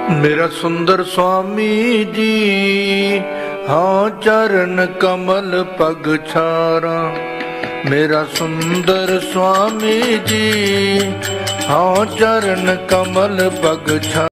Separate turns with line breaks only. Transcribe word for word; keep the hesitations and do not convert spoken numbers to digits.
मेरा सुंदर स्वामी जी हाँ चरण कमल पग छारा। मेरा सुंदर स्वामी जी हाँ चरण कमल पग छारा।